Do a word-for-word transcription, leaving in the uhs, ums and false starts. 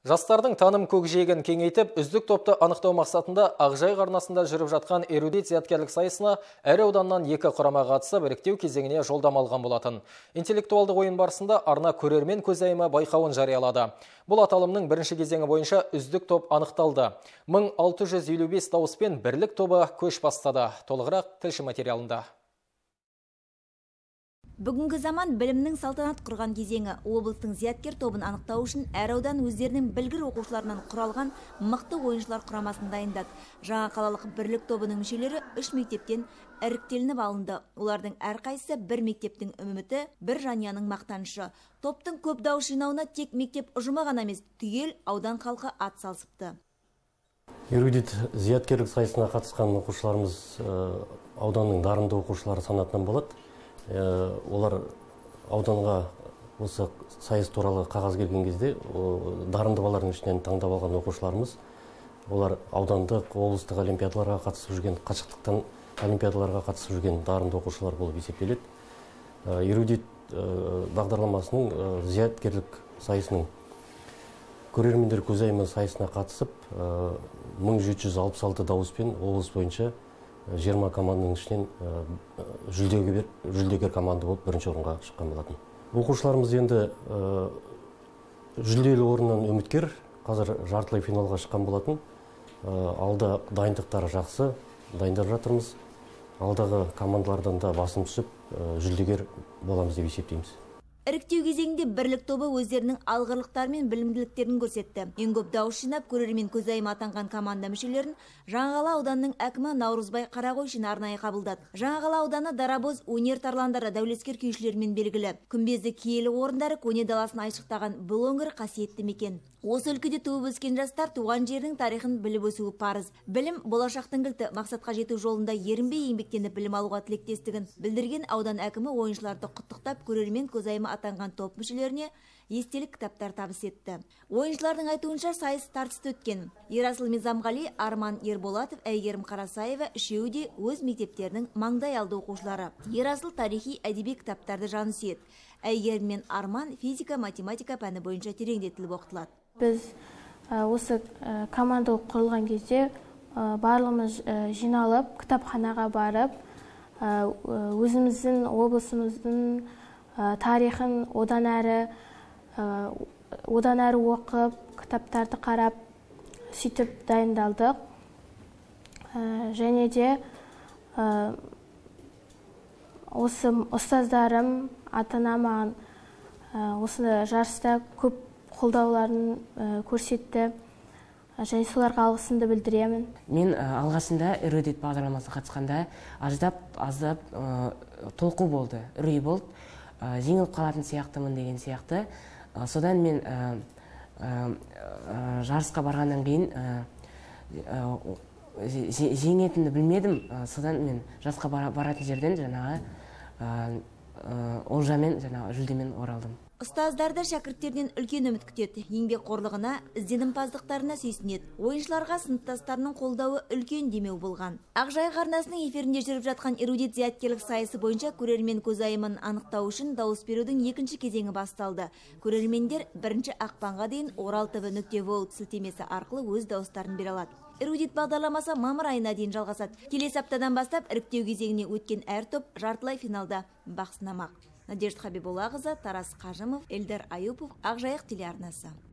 Жастардың таным көкжиегін кеңейтіп, үздік топты анықтау мақсатында Ақжайық арнасында жүріп жатқан эрудит зияткерлік сайысына әр ауданнан екі құрама қатысып, іріктеу кезеңіне жолдама алған болатын. Интеллектуалдық ойын барысында арна көрермен көзайымы байқауын жариялады. Бұл аталымның бірінші кезеңі бойынша үздік топ анықталды. мың алты жүз елу бес дауыспен бірлік тобы көш бастады. Толығырақ тілші материалында. Бүгінгі заман білімнің салтанат құрған кезеңі. Облыстың зияткер тобын анықтау үшін әр аудан өздерінің білгір оқушыларынан құралған мықты ойыншылар құрамасын дайындады. Жаңа қалалық бірлік тобының мүшелері үш мектептен іріктелініп алынды. Олардың әрқайсысы бір мектептің үміті, бір жанұяның мақтанышы. Топтың көп дауыс жинауына тек мектеп ұжымы ғана емес, түгел аудан халқы ат салысыпты. Эрудит зияткерлік сайысына қатысқан оқушыларымыз ауданның дарынды оқушылары санатынан болады. Олар ауданға осы сайыс туралы қағаз келген кезде дарынды балалардың ішінен таңдап алған оқушыларымыз, олар аудандық, облыстық олимпиадаларға қатысып жүрген, қашықтықтан олимпиадаларға қатысып жүрген дарынды оқушылар болып есептеледі. Эрудит бағдарламасының зияткерлік сайысының көрермендер көзайымы сайысына қатысып, мың жеті жүз алпыс алты дауыспен облыс бойынша жиырма команданың ішінен жүлдегер команда болып бірінші орынға шыққан болатын. Оқушыларымыз енді жүлделі орыннан үміткер, қазір жартылай финалға шыққан болатын. Алда дайындықтары жақсы, дайындап жатырмыз. Алдағы командалардан да басым түсіп, жүлдегер боламыз деп есептейміз. Іріктеу кезеңінде бірлік тобы өздерінің алғырлықтары мен білімділіктерін көрсетті. Ең көп дауыс жинап, көрермен көзайымы атанған команда мүшелерін Жаңақала ауданының әкімі Наурызбай Қарағойшин арнайы қабылдады. Жаңақала ауданы дарабоз өнер тарландары дәулескер күйшілермен белгілі. Күмбезді киелі орындары көне даласын айшықтаған бұл өңір қасиетті мекен. Осы өлкеде туып өскен жастар туған жердің тарихын біліп өсуі парыз. Білім болашақтың кілті. Мақсатқа жету жолында ерінбей еңбектеніп білім алуға тілектестігін білдірген аудан әкімі ойыншыларды құттықтап, көрермен көзайымы атанған топ мүшелеріне естелік кітаптар табыс етті. Ойыншылардың айтуынша сайыс тартысты өткен. Ерасыл Мизамғали, Арман Ерболатов, Әйгерім Қарасаева үшеуі де өз мектептерінің маңдай алды оқушылары. Ерасыл тарихи әдеби кітаптарды жаны сүйеді. Әйгерім мен Арман физика, математика пәні бойынша тереңдетіліп оқытылады. Біз осы команда құрылған кезде барлығымыз жиналып, кітапханаға барып, өзіміздің облысымыздың тарихын одан әрі одан әрі оқып, кітаптарды қарап, сөйтіп дайындалдық. Және де осы ұстаздарым, ата-анам маған осы жарыста көп қолдауларын көрсетті. Және соларға алғысымды білдіремін. Мен алғашында эрудит бағдарламасына қатысқанда аздап, аздап толқу болды, үрей болды. Жеңіліп қалатын сияқтымын деген сияқты. Содан мен жарысқа барғаннан кейін жеңетінді білмедім. Содан мен жасқа баратын жерден жаңағы олжамен, жаңағы жүлдемен оралдым. Ұстаздарды шәкірттерден үлкен үміт күтеді. Еңбек қорлығына, ізденімпаздықтарына сүйсінеді. Ойыншыларға сыныптастарының қолдауы үлкен демеу болған. Ақжайық арнасының эфирінде жүріп жатқан эрудит зияткерлік сайысы бойынша көрермен көзайымын анықтау үшін дауыс берудің екінші кезеңі басталды. Көрермендер бірінші ақпанға дейін орал тэ вэ нүкте ворлд сілтемесі арқылы өз дауыстарын бере алады. Эрудит бағдарламасы мамыр айына дейін жалғасады. Келесі аптадан бастап іріктеу кезеңіне өткен әр топ жартылай финалда бақ сынамақ. Надежда Хабиболлақызы, Тарас Қажымов, Эльдар Аюпов, Ақжайық телеарнасы.